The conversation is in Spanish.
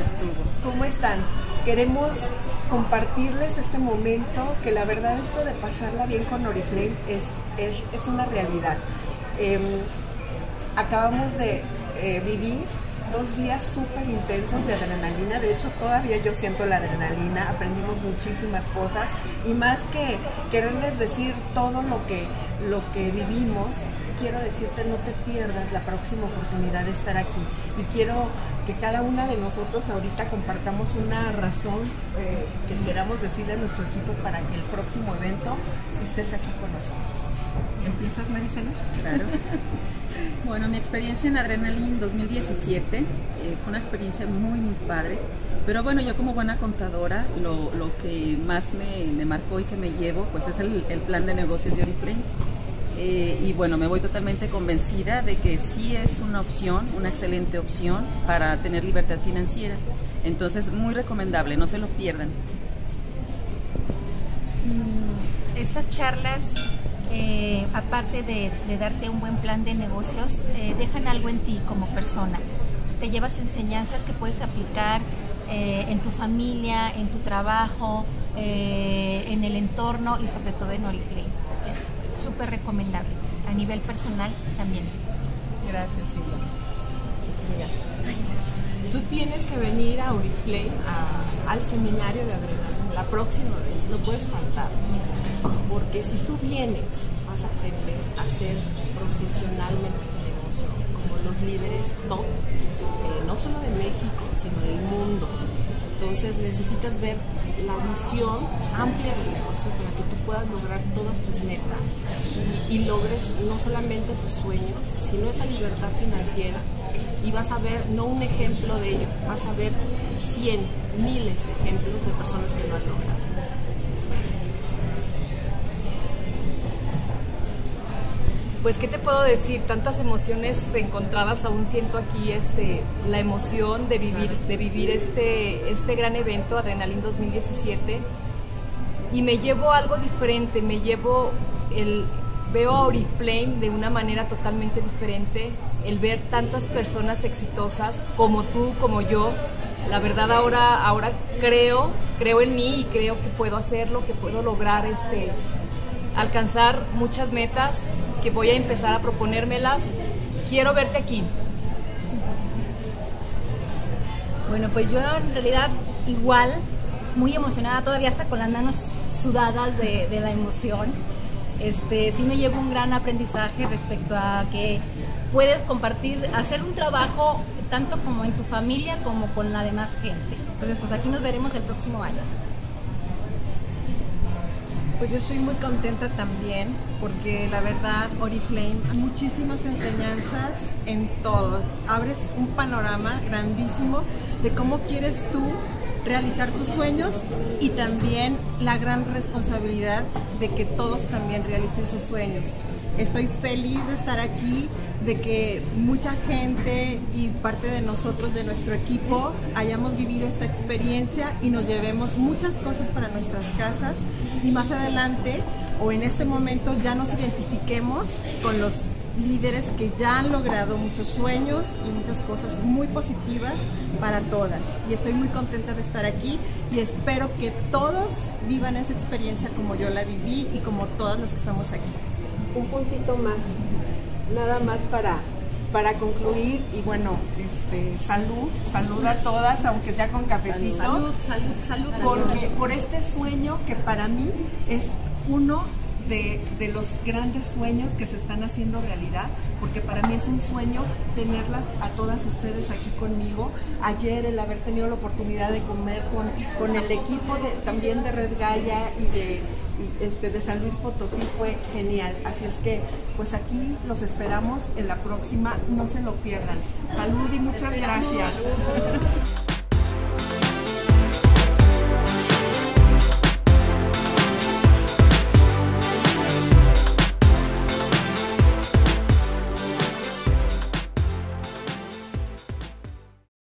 estuvo. ¿Cómo están? Queremos compartirles este momento, que la verdad esto de pasarla bien con Oriflame es una realidad. Acabamos de vivir 2 días súper intensos de adrenalina. De hecho, todavía yo siento la adrenalina. Aprendimos muchísimas cosas, y más que quererles decir todo lo que vivimos, quiero decirte, no te pierdas la próxima oportunidad de estar aquí, y quiero que cada una de nosotros ahorita compartamos una razón que queramos decirle a nuestro equipo para que el próximo evento estés aquí con nosotros. ¿Empiezas, Marisela? Claro. Bueno, mi experiencia en Adrenaline 2017 fue una experiencia muy padre, pero bueno, yo como buena contadora, lo que más me marcó y que me llevo, pues es el plan de negocios de Oriflame. Y bueno, me voy totalmente convencida de que sí es una opción, una excelente opción para tener libertad financiera. Entonces, muy recomendable, no se lo pierdan. Estas charlas, aparte de darte un buen plan de negocios, dejan algo en ti como persona. Te llevas enseñanzas que puedes aplicar en tu familia, en tu trabajo, en el entorno y sobre todo en Oriflame. O sea, súper recomendable, a nivel personal también. Gracias, Silvia. Tú tienes que venir a Oriflame, al seminario de Adrenaline, la próxima vez, no puedes faltar, porque si tú vienes, vas a aprender a ser profesionalmente este negocio, como los líderes top, no solo de México, sino del mundo. Entonces necesitas ver la visión amplia del negocio para que tú puedas lograr todas tus metas y logres no solamente tus sueños, sino esa libertad financiera, y vas a ver no un ejemplo de ello, vas a ver 100, miles de ejemplos de personas que lo han logrado. Pues, ¿qué te puedo decir? Tantas emociones encontradas aún siento aquí, la emoción de vivir este gran evento, Adrenaline 2017, y me llevo algo diferente, veo a Oriflame de una manera totalmente diferente, el ver tantas personas exitosas como tú, como yo. La verdad ahora creo en mí y creo que puedo hacerlo, que puedo lograr alcanzar muchas metas, que voy a empezar a proponérmelas. Quiero verte aquí. Bueno, pues yo en realidad igual, muy emocionada, todavía hasta con las manos sudadas de la emoción. Sí me llevo un gran aprendizaje respecto a que puedes compartir, hacer un trabajo tanto como en tu familia como con la demás gente. Entonces, pues aquí nos veremos el próximo año. Pues yo estoy muy contenta también, porque la verdad Oriflame hay muchísimas enseñanzas en todo. Abres un panorama grandísimo de cómo quieres tú realizar tus sueños, y también la gran responsabilidad de que todos también realicen sus sueños. Estoy feliz de estar aquí, de que mucha gente y parte de nosotros, de nuestro equipo, hayamos vivido esta experiencia y nos llevemos muchas cosas para nuestras casas, y más adelante o en este momento ya nos identifiquemos con los líderes que ya han logrado muchos sueños y muchas cosas muy positivas para todas. Y estoy muy contenta de estar aquí, y espero que todos vivan esa experiencia como yo la viví y como todos los que estamos aquí. Un puntito más, nada más para concluir, y bueno, salud a todas, aunque sea con cafecito. Salud. Por este sueño que para mí es uno de los grandes sueños que se están haciendo realidad, porque para mí es un sueño tenerlas a todas ustedes aquí conmigo. Ayer el haber tenido la oportunidad de comer con el equipo también de Red Gaia y de San Luis Potosí fue genial. Así es que pues aquí los esperamos en la próxima, no se lo pierdan. Salud y muchas gracias.